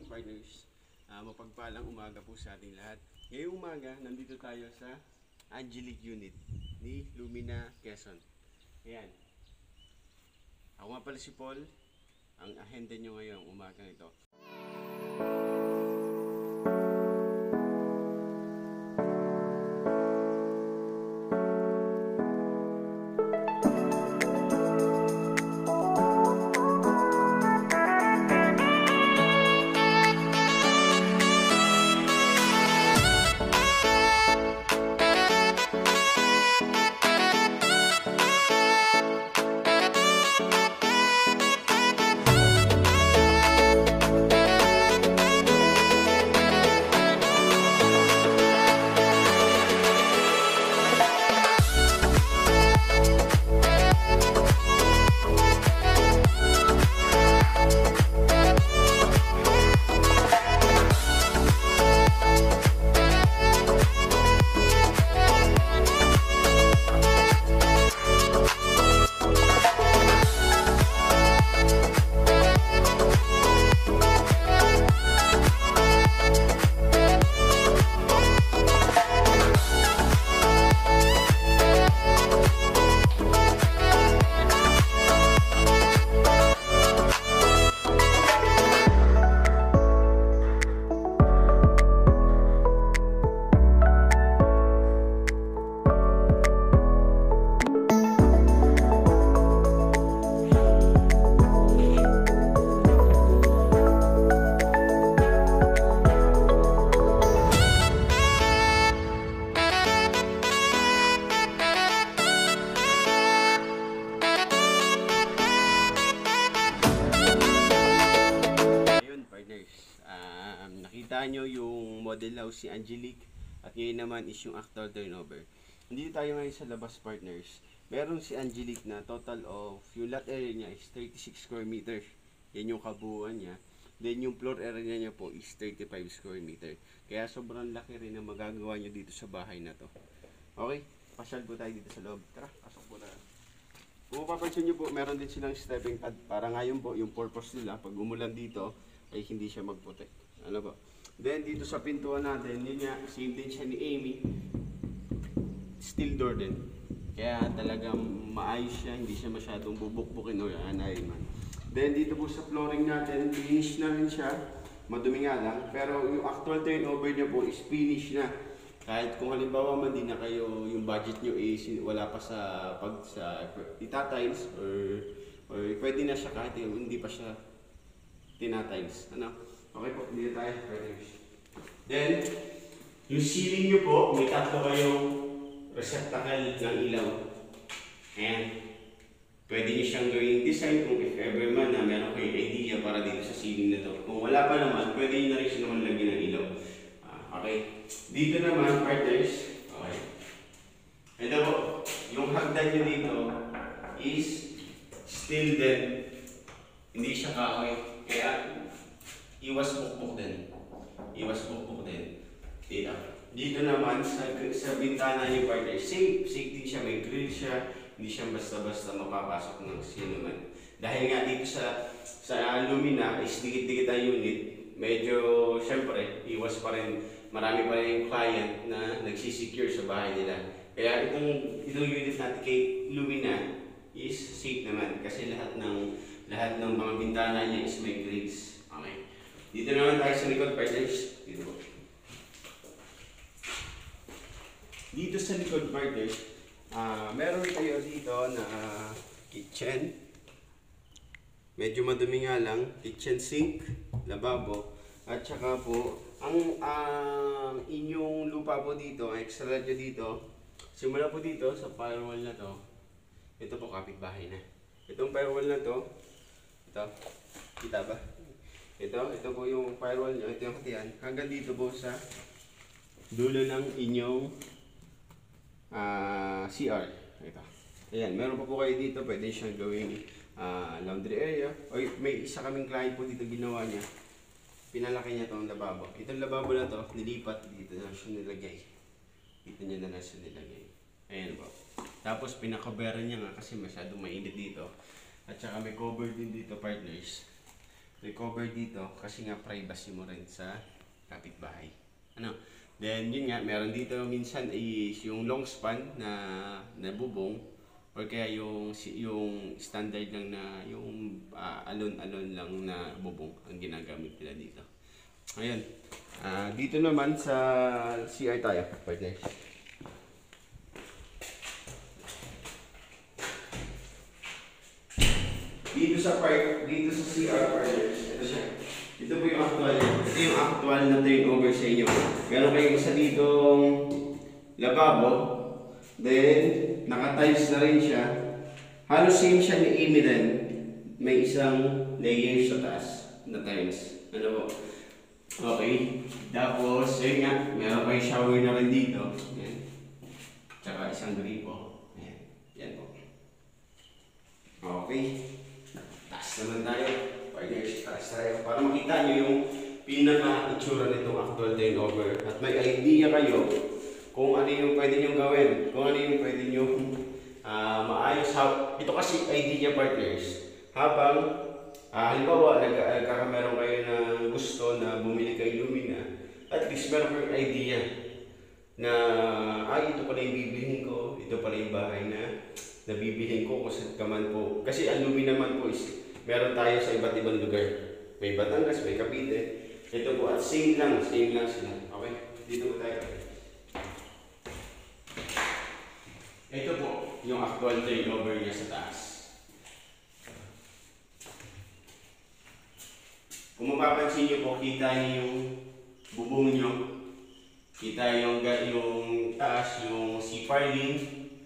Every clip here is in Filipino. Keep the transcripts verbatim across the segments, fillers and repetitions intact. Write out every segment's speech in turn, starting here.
partners, uh, mapagpalang umaga po sa ating lahat. Ngayong umaga, nandito tayo sa Angelique unit ni Lumina, Quezon. Ayan. Ako nga pala si Paul, ang ahente nyo ngayong umaga ito. Nakita nyo yung model house si Angelique at ngayon naman is yung actual turnover. Hindi tayo ngayon sa labas, partners. Meron si Angelique na total of yung lot area niya is thirty-six square meters. Yan yung kabuuan niya. Then yung floor area niya po is thirty-five square meter. Kaya sobrang laki rin na magagawa nyo dito sa bahay na to. Okay, pasyal po tayo dito sa loob. Tara, pasok po na. Kung mapapansin nyo po, meron din silang stepping pad. Para ngayon po, yung purpose nila, pag umulan dito, ay hindi siya mag-protect. Ano ba? Then dito sa pintuan natin, yun nga, same din siya ni Amy. Steel door din. Kaya talagang maayos siya, hindi siya masyadong bubukbukin o anayin man. Then dito po sa flooring natin, finish na rin siya. Madumi nga lang. Pero yung actual turnover niya po is finish na. Kahit kung halimbawa man din na kayo, yung budget nyo is wala pa sa pag sa itatiles or, or pwede na siya kahit hindi pa siya tinatiles. Ano? Okay po, dito tayo. Then, yung ceiling nyo po, may tatlo kayong receptacle ng ilaw. Ayan. Pwede nyo siyang gawing design kung if ever man na meron kayong idea para dito sa ceiling na to. Kung wala pa naman, pwede nyo na rin siya naman lagyan ng ilaw. Ah, okay. Dito naman, partners. Okay. Ito po, yung hagdan nyo dito is still din. Hindi siya kahoy. Kaya, iwas bukbuk din. Iwas bukbuk din. Dito. Dito naman, sa, sa bintana niyo, partner, safe. Safe din siya. May grill siya. Hindi siya basta-basta mapapasok ng sino man. Dahil nga dito sa sa Lumina, is dikit-dikit ang unit. Medyo, syempre, iwas pa rin. Marami pa rin yung client na nagsisecure sa bahay nila. Kaya itong, itong unit natin kay Lumina is safe naman. Kasi lahat ng, lahat ng mga bintana niya is may grills. Okay. Dito naman tayo sa likod, partners. Dito po. Dito sa likod, partners, uh, meron tayo dito na uh, kitchen. Medyo madumi nga lang. Kitchen sink, lababo. At saka po, ang uh, inyong lupa po dito, ang extra nyo dito, simula po dito sa firewall na to. Ito po, kapitbahay na. Itong firewall na to, ito, kita ba? Ito, ito po yung firewall nyo, ito yung hatian. Hanggang dito po sa dulo ng inyong uh, C R. Ito. Ayan, meron pa po kayo dito, pwede siyang gawing uh, laundry area. O may isa kaming client po dito ginawa niya. Pinalaki niya itong lababo. Itong lababo na to, nilipat dito na siya nilagay. Dito niya na siya nilagay. Ayan po. Tapos pinakobera niya nga kasi masyadong mainit dito. At saka may cover din dito, partners. recover dito kasi nga privacy mo rin sa kapitbahay. Ano? Then yun nga, meron dito minsan is yung long span na na bubong or kaya yung yung standard lang na yung uh, alon-alon lang na bubong ang ginagamit nila dito. Ayun. Uh, dito naman sa C R tayo, partner. Dito sa park, dito sa C R partners, ito siya. Ito po yung actual, ito yung actual na turnover sa inyo. Meron kayong isa ditong lababo, then naka-tiles na rin siya. Halos same siya ni Amy din. May isang layer sa taas na tiles. Ano po? Okay. Tapos, yun nga, meron kayong shower na rin dito. Yan. Tsaka isang gripo. Yan. Yan po. Okay. Taas naman tayo. Partners, taas tayo. Para makita nyo yung pinaka-itsura nitong actual turnover. At may idea kayo kung ano yung pwede nyo gawin. Kung ano yung pwede nyo uh, maayos. Ito kasi idea, partners. Habang, uh, halimbawa, nagkakameron kayo na gusto na bumili kay Lumina, at least meron kayong idea na, ay, ito pala yung bibilihin ko. Ito pala yung bahay na nabibilhin ko kung saan ka man po. Kasi ang Lumina naman po is meron tayo sa iba't ibang lugar. May Batangas, may Cavite. Ito po at same lang, same lang sila. Okay? Dito po tayo. Ito po yung actual turnover niya sa taas. Kung mapapansin niyo po, kita niyo yung bubong niyo. Kita yung, yung taas, yung C-piling.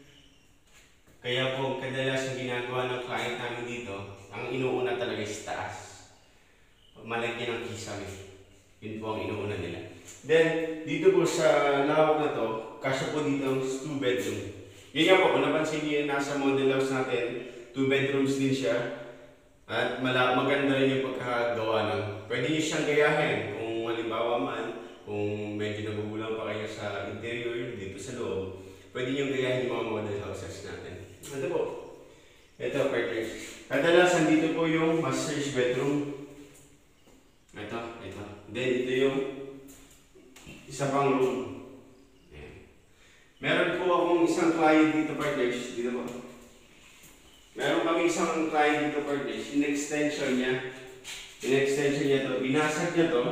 Kaya po, kadalas yung ginagawa ng client namin dito, ang inuuna talaga is taas. Malagyan ng kisame. Yun po ang inuuna nila. Then, dito po sa lawak na to, kasya po dito ang two bedroom. Yun nga po, kung napansin niyo nasa model house natin, two bedrooms din siya. At maganda rin yung pagkakagawa ng. Pwede niyo siyang gayahin kung halimbawa man, kung medyo nagugulang pa kayo sa interior, dito sa loob, pwede niyo gayahin yung mga model houses natin. Ito po. Ito, partners. Kadalasan dito po yung master's bedroom. Ito, ito. Then, ito yung isa pang room. Ayan. Meron po akong isang client dito, partners. Dito po. Meron kami isang client dito, partners. In-extension niya. In-extension niya to. Binasag niya to.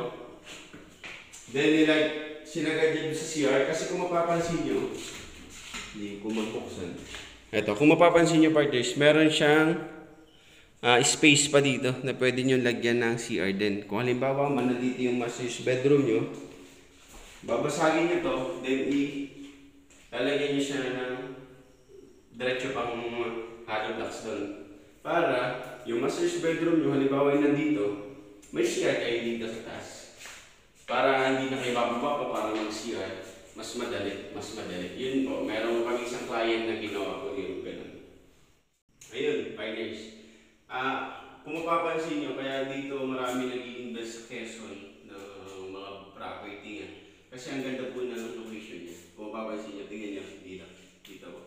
Then, nila, sinagad niya sa C R. Kasi kung mapapansin nyo, hindi ko mabuksan. Ito, kung mapapansin nyo, partners, meron siyang uh, space pa dito na pwede nyo lagyan ng C R din. Kung halimbawa, man nandito yung master's bedroom nyo, babasagin nyo to, then i-lalagyan nyo siya ng diretso pang hollow blocks doon. Para yung master's bedroom nyo, halimbawa yung nandito, may C R kayo dito sa taas. Para hindi na kayo bababa pa para mag-C R. Mas madali, mas madali. Yun po, meron kami isang client na ginawa ko yung ganun. Ayun, partners. Ah, kung mapapansin nyo, kaya dito marami nag-i-invest sa Quezon ng mga property nga. Kasi ang ganda po ng location niya. Kung mapapansin nyo, tingnan nyo dito. Dito po.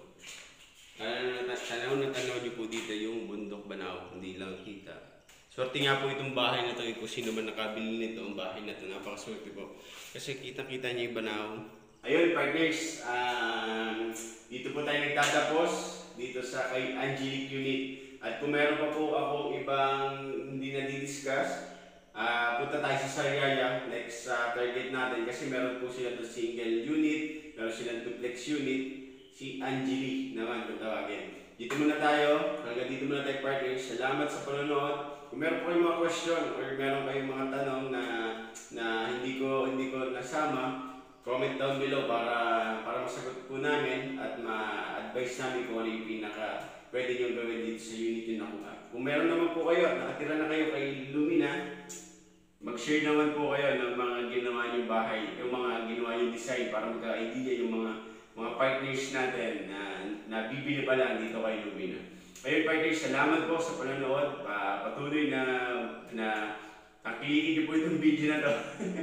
Uh, tanaw na tanaw nyo po dito yung bundok Banaw. Hindi lang kita. Swerte nga po itong bahay na ito. Kung sino man nakabili nito, ang bahay na ito. Napakaswerte po. Kasi kitang-kita nyo yung Banaw. Ayun, partners, um, dito po tayo nagtatapos dito sa kay Angelique unit. At kung meron pa po akong ibang hindi na di-discuss, uh, punta tayo sa Sariaya, next sa uh, target natin. Kasi meron po sila to single unit, meron silang duplex unit, si Angelique naman kung tawagin. Dito muna tayo, hanggang dito muna tayo, partners. Salamat sa panonood. Kung meron po kayong mga question or meron kayong mga tanong na, na hindi ko hindi ko nasama, comment down below para para masagot po namin at ma-advise namin kung ano yung pinaka pwede nyo gawin dito sa unit yung nakuha. Kung meron naman po kayo at nakatira na kayo kay Lumina, mag-share naman po kayo ng mga ginawa nyo bahay, yung mga ginawa yung design para magka-idea yung mga mga partners natin na nabibili pa lang dito kay Lumina. Ayun, partners, salamat po sa panonood. Uh, patuloy na na nakikita po itong video na to.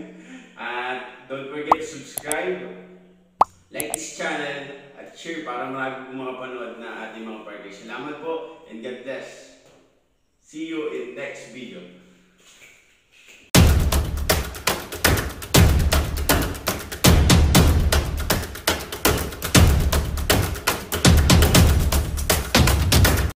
At don't forget to subscribe, like this channel, at share para marami po mga panood na ating mga partners. Salamat po and God bless. See you in next video.